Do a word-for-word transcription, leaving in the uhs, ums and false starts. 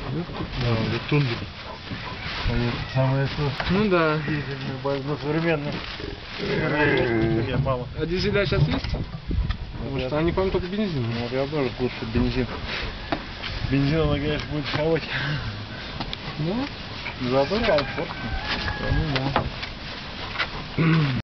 Да, вот тундра. Самое то. Ну да. Ну, современный. Мало. А дизеля сейчас есть? Потому что они, по-моему, только бензин. Ну, вот я тоже лучше бензин. Бензин, он, конечно, будет хавать. Ну? Зато комфортно. Ну да.